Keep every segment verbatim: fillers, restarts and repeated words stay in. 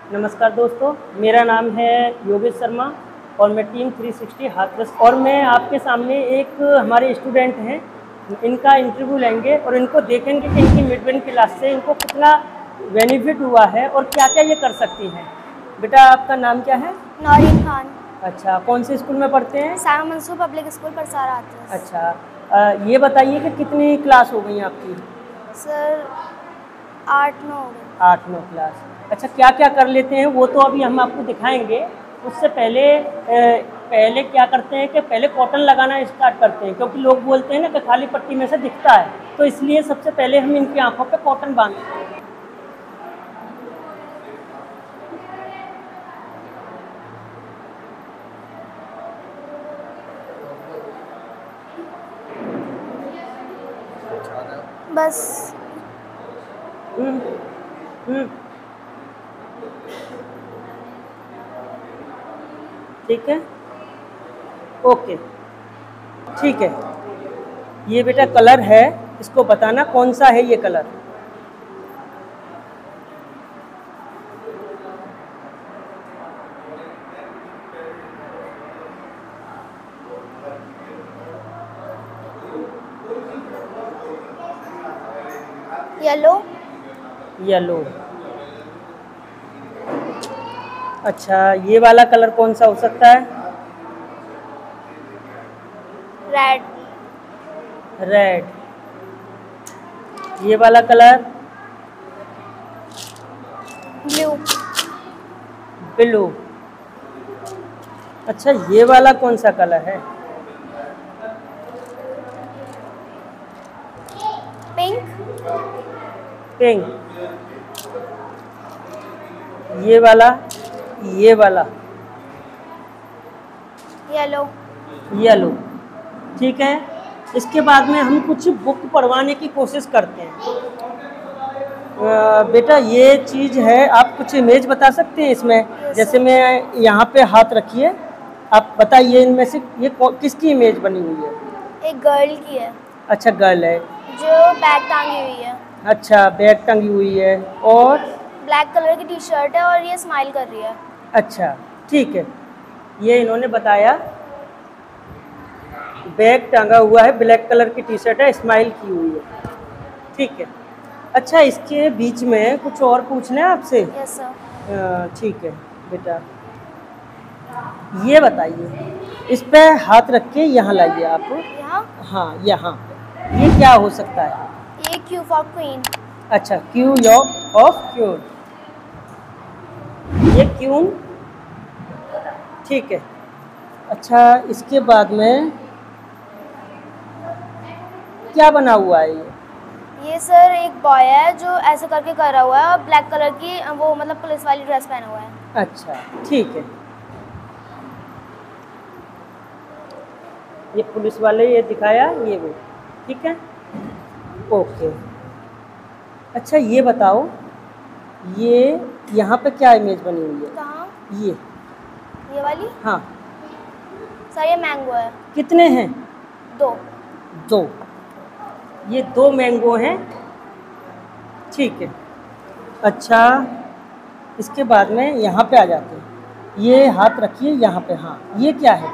नमस्कार दोस्तों, मेरा नाम है योगेश शर्मा और मैं टीम थ्री सिक्सटी हाथरस और मैं आपके सामने एक हमारे स्टूडेंट हैं, इनका इंटरव्यू लेंगे और इनको देखेंगे कि इनकी मिड वन क्लास से इनको कितना बेनिफिट हुआ है और क्या क्या ये कर सकती हैं। बेटा, आपका नाम क्या है? नौरीन खान। अच्छा, कौन से स्कूल में पढ़ते हैं? सारा मंसूर पब्लिक स्कूल परसार हाथरस। अच्छा, आ, ये बताइए कि कितनी क्लास हो गई आपकी? सर आठ नौ हो गई। आठ नौ क्लास। अच्छा, क्या क्या कर लेते हैं वो तो अभी हम आपको दिखाएंगे। उससे पहले ए, पहले क्या करते हैं कि पहले कॉटन लगाना स्टार्ट करते हैं, क्योंकि लोग बोलते हैं ना कि खाली पट्टी में से दिखता है, तो इसलिए सबसे पहले हम इनकी आंखों पे कॉटन बांधते हैं। बस हम्म हम्म ठीक है, ओके, ठीक है। ये बेटा कलर है, इसको बताना कौन सा है ये कलर। येलो। येलो। अच्छा, ये वाला कलर कौन सा हो सकता है? रेड। रेड। ये वाला कलर? ब्लू। ब्लू। अच्छा, ये वाला कौन सा कलर है? पिंक। पिंक। ये वाला? ये वाला? येलो। येलो। ठीक है, इसके बाद में हम कुछ बुक पढ़वाने की कोशिश करते हैं। आ, बेटा, ये चीज़ है, आप कुछ इमेज बता सकते हैं इसमें? yes, जैसे मैं यहाँ पे हाथ रखिए, आप बताइए इनमें से ये किसकी इमेज बनी हुई है? एक गर्ल की है। अच्छा, गर्ल है जो बैग टांगी हुई है। अच्छा, बैग टंगी हुई है और ब्लैक कलर की टी शर्ट है और ये स्माइल कर रही है। अच्छा, ठीक है, ये इन्होंने बताया, बैग टांगा हुआ है, ब्लैक कलर की टी शर्ट है, स्माइल की हुई है। ठीक है। अच्छा, इसके बीच में कुछ और पूछना है आपसे? Yes sir. ठीक है बेटा, ये बताइए, इस पे हाथ रख के यहाँ लाइए आप। यहाँ? हाँ, यहाँ। ये क्या हो सकता है? ये क्यू फॉर क्वीन। अच्छा, क्यू ऑफ क्यून। ये क्यून, ठीक है। अच्छा, इसके बाद में क्या बना हुआ है ये? ये सर एक बॉय है जो ऐसे करके कर रहा हुआ है और ब्लैक कलर की वो मतलब पुलिस वाली ड्रेस पहना हुआ है। अच्छा, ठीक है, ये पुलिस वाले ये दिखाया, ये वो, ठीक है, ओके। अच्छा, ये बताओ, ये यहाँ पे क्या इमेज बनी हुई है? कहाँ? ये ये वाली? हाँ सर ये मैंगो है। कितने हैं? दो। दो। ये दो मैंगो हैं, ठीक है। अच्छा, इसके बाद में यहाँ पे आ जाते हैं, ये हाथ रखिए यहाँ पे। हाँ, ये क्या है?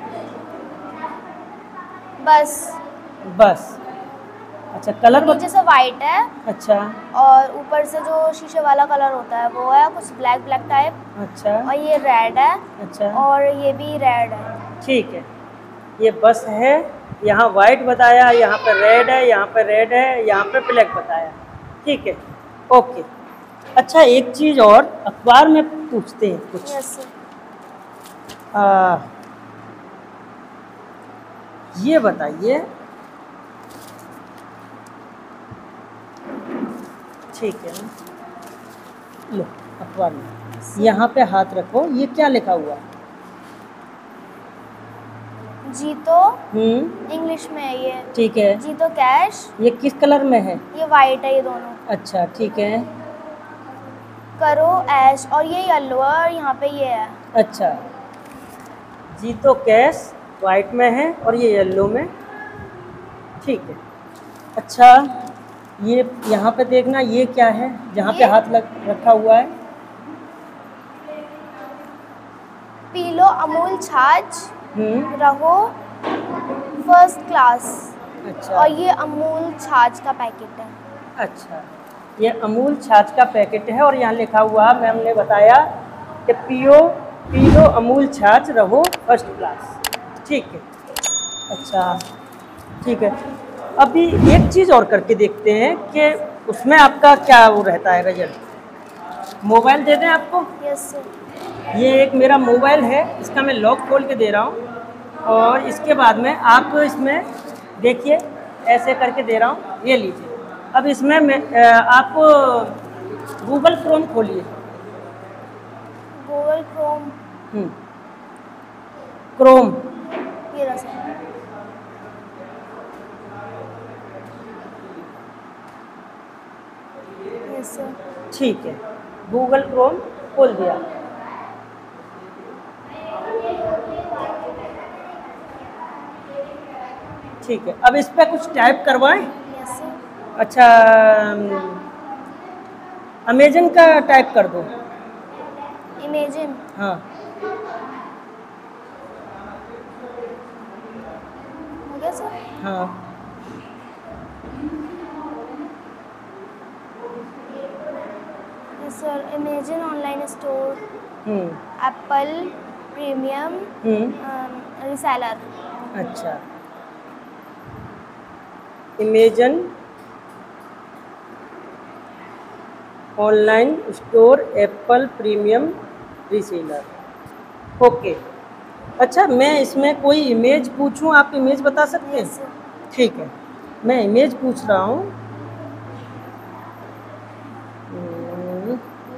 बस। बस। अच्छा, कलर नीचे से वाइट है। अच्छा, और ऊपर से जो शीशे वाला कलर होता है वो है कुछ ब्लैक ब्लैक टाइप। अच्छा। और ये रेड है। अच्छा। और ये भी रेड है। ठीक है, ये बस है, यहाँ वाइट बताया, यहाँ पे रेड है, यहाँ पे रेड है, यहाँ पे ब्लैक बताया, ठीक है, ओके। अच्छा, एक चीज़ और अखबार में पूछते हैं कुछ। यस। आ, ये बताइए, ठीक है, लो अखबार में, यहाँ पे हाथ रखो, ये क्या लिखा हुआ है? जीतो। हम्म इंग्लिश में है ये। ठीक है। जीतो कैश। ये किस कलर में है? ये वाइट है ये दोनों। अच्छा, ठीक है। करो ऐश और ये येलो है और यहाँ पे ये है। अच्छा, जीतो कैश वाइट में है और ये येलो में, ठीक है। अच्छा, ये यहाँ पे देखना, ये क्या है जहाँ पे हाथ लग रखा हुआ है? लो अमूल छाछ, हम्म, रहो फर्स्ट क्लास। अच्छा और ये अमूल छाछ का पैकेट है। अच्छा, ये अमूल छाछ का पैकेट है और यहाँ लिखा हुआ मैम ने बताया कि पियो पी लो अमूल छाछ, रहो फर्स्ट क्लास। ठीक है, अच्छा ठीक है। अभी एक चीज़ और करके देखते हैं कि उसमें आपका क्या वो रहता है रिजल्ट। मोबाइल दे दें आपको? Yes sir. ये एक मेरा मोबाइल है, इसका मैं लॉक खोल के दे रहा हूँ और इसके बाद में आप इसमें देखिए, ऐसे करके दे रहा हूँ, ये लीजिए। अब इसमें मैं आप गूगल क्रोम खोलिए। गूगल क्रोम, हम्म, क्रोम, ये रहा सर। Yes sir. ठीक है, गूगल क्रोम खोल दिया। ठीक है, अब इस पर कुछ टाइप करवाएं। Yes sir. अच्छा, अमेजन का टाइप कर दो। इमेजिन, हाँ, हो गया सर। हाँ, yes sir. Imagine online store, hmm, Apple premium hmm, reseller. अच्छा, Imagine online store Apple premium reseller. Okay, अच्छा मैं इसमें कोई इमेज पूछूं, आप इमेज बता सकते यस हैं? सर। ठीक है, मैं इमेज पूछ रहा हूँ। हम्म,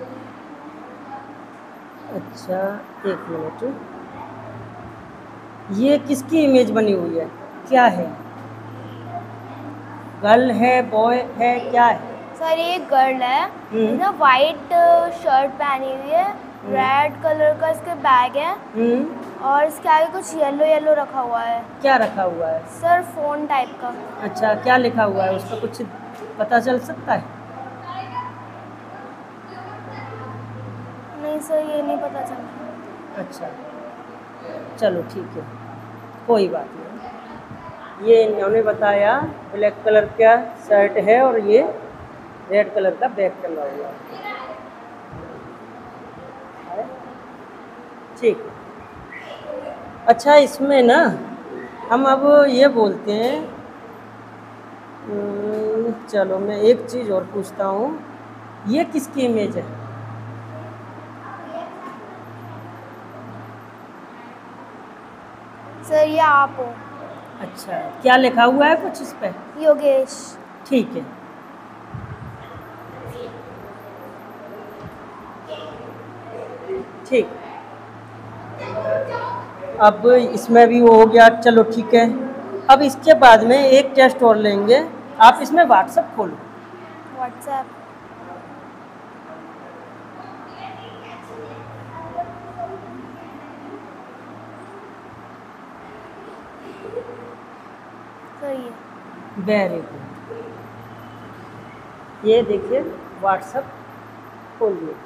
अच्छा एक मिनट, ये किसकी इमेज बनी हुई है, क्या है? गर्ल है, बॉय है, क्या है? सर ये गर्ल है, हम्म। इसने वाइट शर्ट पहनी हुई है, रेड कलर का इसके बैग है हम्म, और इसके आगे कुछ येलो येलो रखा हुआ है। क्या रखा हुआ है? सर फोन टाइप का। अच्छा, क्या लिखा हुआ है, उसका कुछ पता चल सकता है? नहीं सर, ये नहीं पता चल रहा। अच्छा, चलो ठीक है, कोई बात नहीं। ये इन्होंने बताया ब्लैक कलर का शर्ट है और ये रेड कलर का बैग टंगा हुआ है। ठीक है, अच्छा इसमें ना हम अब ये बोलते हैं, हम्म, चलो मैं एक चीज़ और पूछता हूँ, ये किसकी इमेज है? सर ये आप हो। अच्छा, क्या लिखा हुआ है कुछ इस पे? योगेश। ठीक है, ठीक, अब इसमें भी वो हो गया, चलो ठीक है। अब इसके बाद में एक टेस्ट और लेंगे, आप इसमें व्हाट्सएप खोलो। व्हाट्सएप, सर ये वेरी गुड, ये देखिए व्हाट्सएप खोलिए।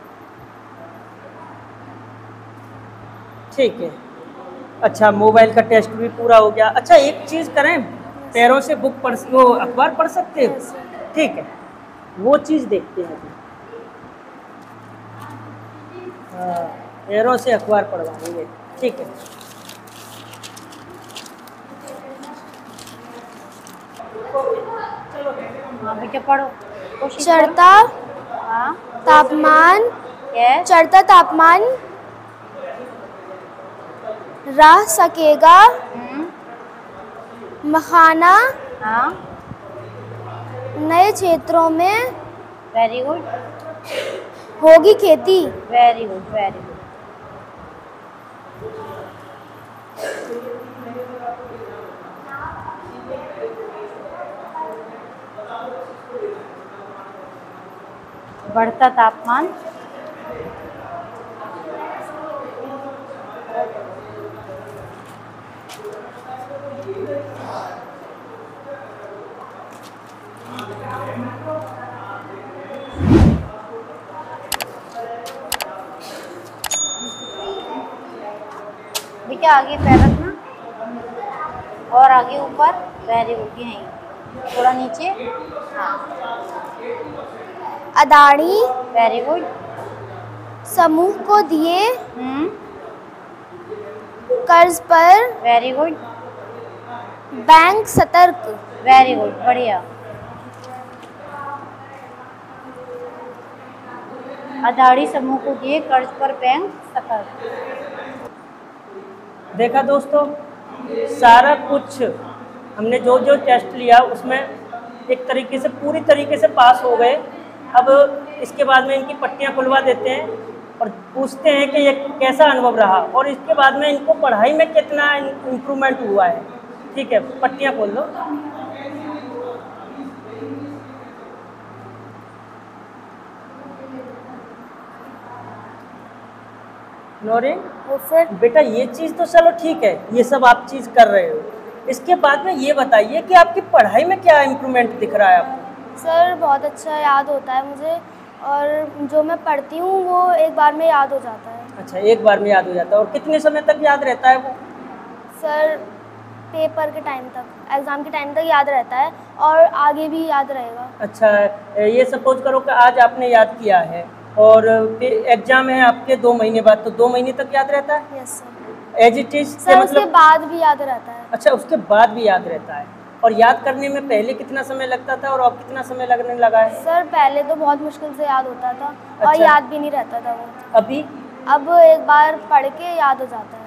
ठीक है, अच्छा मोबाइल का टेस्ट भी पूरा हो गया। अच्छा एक चीज़ करें, पैरों से बुक पढ़, वो अखबार पढ़ सकते हो? Yes sir. ठीक है, वो चीज़ देखते हैं अभी। हाँ, पैरों से अखबार पढ़वाएंगे, ठीक है। चलो हाँ बेटा पढ़ो, कोशिश करो। चढ़ता हाँ, तापमान, यस, चढ़ता तापमान रह सकेगा हम्म, मखाना हाँ, नए क्षेत्रों में वेरी गुड, होगी खेती। Very good, very good. बढ़ता तापमान, आगे पैर रखना और आगे ऊपर। वेरी गुड, यहीं थोड़ा नीचे। हाँ, अदाड़ी वेरी गुड। समूह को दिए हम्म, कर्ज पर वेरी गुड, बैंक सतर्क। वेरी गुड, बढ़िया। अदाड़ी समूह को दिए कर्ज पर बैंक सतर्क। देखा दोस्तों, सारा कुछ हमने जो जो टेस्ट लिया उसमें एक तरीके से पूरी तरीके से पास हो गए। अब इसके बाद में इनकी पट्टियां खुलवा देते हैं और पूछते हैं कि ये कैसा अनुभव रहा और इसके बाद में इनको पढ़ाई में कितना इम्प्रूवमेंट हुआ है। ठीक है, पट्टियां खोल लो। नौरीन, वो फिर बेटा ये चीज़ तो चलो ठीक है, ये सब आप चीज़ कर रहे हो। इसके बाद में ये बताइए कि आपकी पढ़ाई में क्या इम्प्रूवमेंट दिख रहा है आपको? सर बहुत अच्छा याद होता है मुझे, और जो मैं पढ़ती हूँ वो एक बार में याद हो जाता है। अच्छा, एक बार में याद हो जाता है। और कितने समय तक याद रहता है वो? सर पेपर के टाइम तक, एग्ज़ाम के टाइम तक याद रहता है और आगे भी याद रहेगा। अच्छा, ये सपोज करो कि आज आपने याद किया है और एग्जाम है आपके दो महीने बाद, तो दो महीने तक याद रहता है yes sir. As it is? Sir उसके बाद भी याद रहता है। अच्छा, उसके बाद भी याद रहता है। और याद करने में पहले कितना समय लगता था और अब कितना समय लगने लगा है? सर पहले तो बहुत मुश्किल से याद होता था और अच्छा। याद भी नहीं रहता था वो। अभी अब एक बार पढ़ के याद हो जाता है।